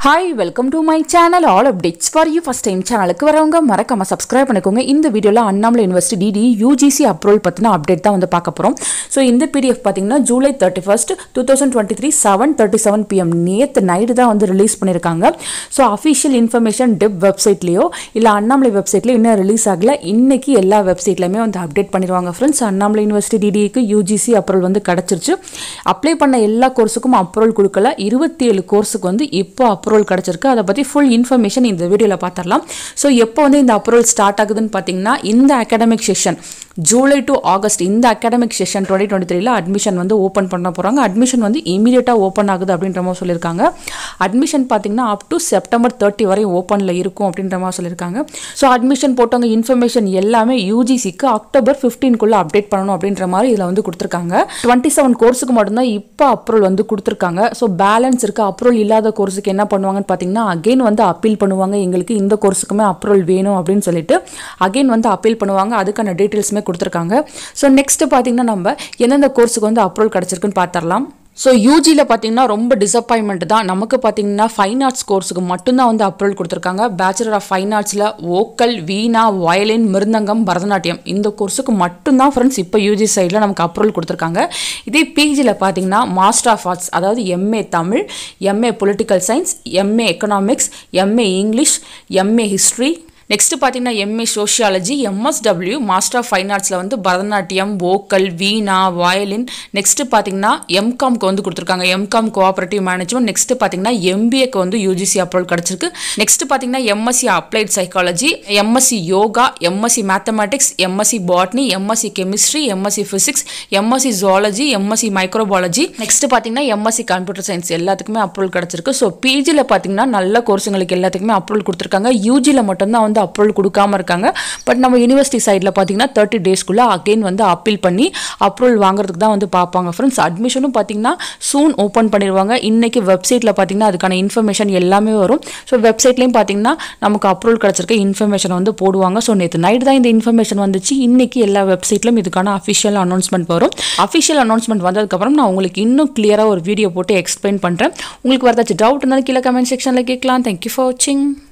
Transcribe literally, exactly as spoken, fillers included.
Hi, welcome to my channel. All updates for you. First time channel ku varavanga marakama subscribe பண்ணிக்கோங்க. இந்த வீடியோல Annamalai university D D E U G C approval பத்தின update தான் வந்து பார்க்க போறோம். So இந்த P D F பாத்தீங்கன்னா July thirty-first twenty twenty-three seven thirty-seven P M நேத்து நைட் தான் வந்து ரிலீஸ் பண்ணிருக்காங்க. சோ அபிஷியல் இன்ஃபர்மேஷன் டெப் வெப்சைட்லயோ இல்ல அண்ணாமலை வெப்சைட்லயோ இன்னும் ரிலீஸ் ஆகல. இன்னைக்கு எல்லா வெப்சைட்லயுமே வந்து அப்டேட் பண்ணிடுவாங்க friends. Annamalai university D D E க்கு U G C அப்ரூவல் வந்து கிடைச்சிருச்சு. அப்ளை பண்ண எல்லா கோர்ஸுக்கும் அப்ரூவல் கொடுக்கல. twenty-seven கோர்ஸுக்கு வந்து இப்போ அப்ரூவல் கிடைச்சிருக்கு. அத பத்தி full information இந்த வீடியோல பார்த்தறலாம். சோ எப்போ வந்து இந்த அப்ரூவல் ஸ்டார்ட் ஆகுதுன்னு பாத்தீங்கன்னா இந்த academic session July to August இந்த அகாடமிக் செஷன் twenty twenty-three ல அட்மிஷன் வந்து ஓபன் பண்ண போறாங்க. அட்மிஷன் வந்து இமிடியேட்டா ஓபன் ஆகுது அப்படின்ற மாதிரி சொல்லிருக்காங்க. அட்மிஷன் பாத்தீங்கன்னா up to செப்டம்பர் thirty வரை ஓபன்ல இருக்கும் அப்படின்ற மாதிரி சொல்லிருக்காங்க. சோ அட்மிஷன் போட்டவங்க இன்ஃபர்மேஷன் எல்லாமே U G C க்கு அக்டோபர் fifteen குள்ள அப்டேட் பண்ணனும் அப்படின்ற மாதிரி இதுல வந்து கொடுத்திருக்காங்க. twenty-seven கோர்ஸ்க்கு மட்டும் தான் இப்போ அப்ரூவல் வந்து கொடுத்திருக்காங்க. சோ பேலன்ஸ் இருக்க அப்ரூவல் இல்லாத கோர்ஸ்க்கு என்ன பண்ணுவாங்கன்னு பாத்தீங்கன்னா அகைன் வந்து அப்பீல் பண்ணுவாங்க. எங்களுக்கு இந்த கோர்ஸ்க்குமே அப்ரூவல் வேணும் அப்படினு சொல்லிட்டு அகைன் வந்து அப்பீல் பண்ணுவாங்க. அதுக்கான டீடைல்ஸ்மே கொடுத்திருக்காங்க. சோ நெக்ஸ்ட் பாத்தீங்கன்னா நம்ம எந்தெந்த கோர்ஸ்க்கு வந்து அப்ரூவல் கிடைச்சிருக்குன்னு பார்த்தறலாம். சோ U G ல பாத்தீங்கன்னா ரொம்ப டிசப்பாயின்ட்மென்ட் தான். நமக்கு பாத்தீங்கன்னா ஃபைன் ஆர்ட்ஸ் கோர்ஸ்க்கு மட்டும் தான் வந்து அப்ரூவல் கொடுத்திருக்காங்க. பேச்சுலர் ஆஃப் ஃபைன் ஆர்ட்ஸ்ல வோக்கல், வீணா, வயலின், மிருதங்கம், பரதநாட்டியம் இந்த கோர்ஸ்க்கு மட்டும் தான் फ्रेंड्स இப்போ U G சைடுல நமக்கு அப்ரூவல் கொடுத்திருக்காங்க. இதே P G ல பாத்தீங்கன்னா மாஸ்டர் ஆஃப் ஆர்ட்ஸ் அதாவது M A Tamil, M A political science, M A economics, M A English, M A history, next பாத்தீங்கன்னா M A sociology, M S W master of fine ஆர்ட்ஸ்ல வந்து Bharatanatyam, vocal, veena, violin, next பாத்தீங்கன்னா M Com க்கு வந்து கொடுத்திருக்காங்க. M Com cooperative management, next பாத்தீங்கன்னா M B A க்கு வந்து U G C அப்ரூவல் கிடைச்சிருக்கு. நெக்ஸ்ட் பாத்தீங்கன்னா M S C applied psychology, M S C yoga, M S C mathematics, M S C botany, M S C chemistry, M S C physics, M S C zoology, M S C microbiology, next பாத்தீங்கன்னா M S C computer science எல்லாத்துக்குமே approval கிடைச்சிருக்கு. So P G ல பாத்தீங்கன்னா நல்ல கோர்ஸ்ங்களுக்கு எல்லாத்துக்குமே approval கொடுத்திருக்காங்க. U G ல மட்டும் தான் வந்து அப்ரூவல் கொடுக்காம இருக்காங்க. பட் நம்ம யுனிவர்சிட்டி சைடுல பாத்தீங்கன்னா thirty டேஸ்க்குள்ள அகைன் வந்து அப்பீல் பண்ணி அப்ரூவல் வாங்குறதுக்கு தான் வந்து பாப்பாங்க फ्रेंड्स. அட்மிஷனும் பாத்தீங்கன்னா சூன் ஓபன் பண்ணிடுவாங்க. இன்னைக்கு வெப்சைட்ல பாத்தீங்கன்னா அதுக்கான இன்ஃபர்மேஷன் எல்லாமே வரும். சோ வெப்சைட்லயும் பாத்தீங்கன்னா நமக்கு அப்ரூவல் கிடைச்சிருக்க இன்ஃபர்மேஷன் வந்து போடுவாங்க. சோ நேத்து நைட் தான் இந்த இன்ஃபர்மேஷன் வந்துச்சு. இன்னைக்கு எல்லா வெப்சைட்லயும் இதுக்கான அபிஷியல் அனௌன்ஸ்மென்ட் வரும். அபிஷியல் அனௌன்ஸ்மென்ட் வந்ததுக்கு அப்புறம் நான் உங்களுக்கு இன்னும் கிளியரா ஒரு வீடியோ போட்டு எக்ஸ்பிளைன் பண்றேன். உங்களுக்கு வேற ஏதாச்சும் டவுட் இருந்தாலும் கீழ கமெண்ட் செக்ஷன்ல கேட்கலாம். Thank you for watching.